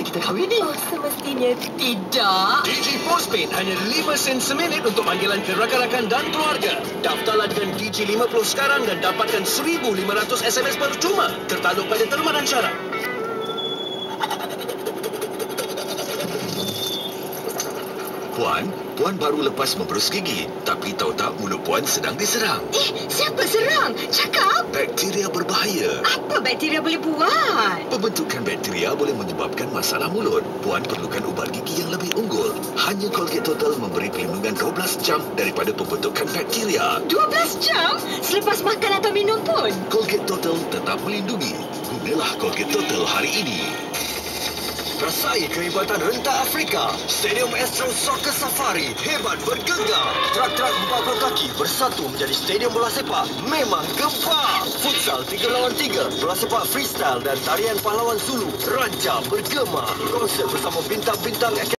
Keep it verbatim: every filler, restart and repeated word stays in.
kita kahwin ni. Oh, semestinya tidak. Digi Postpaid hanya lima sen seminit untuk panggilan ke rakan-rakan dan keluarga. Daftarlah dengan Digi lima puluh sekarang dan dapatkan seribu lima ratus S M S percuma. Tertakluk pada terma dan syarat. Puan, Puan baru lepas memberus gigi. Tapi tahu tak mulut Puan sedang diserang. Eh, siapa serang? Cakap. Bakteria berbahaya. Apa bakteria boleh buat? Pembentukan bakteria boleh menyebabkan masalah mulut. Puan perlukan ubat gigi yang lebih unggul. Hanya Colgate Total memberi perlindungan dua belas jam daripada pembentukan bakteria. dua belas jam? Selepas makan atau minum pun? Colgate Total tetap melindungi. Gunalah Colgate Total hari ini. Rasai kehebatan rentak Afrika. Stadium Astro Soccer Safari hebat bergegar. Trak-trak empat puluh kaki bersatu menjadi stadium bola sepak. Memang gempar. Futsal tiga lawan tiga, bola sepak freestyle dan tarian pahlawan Zulu. Raja bergema. Konsert bersama bintang-bintang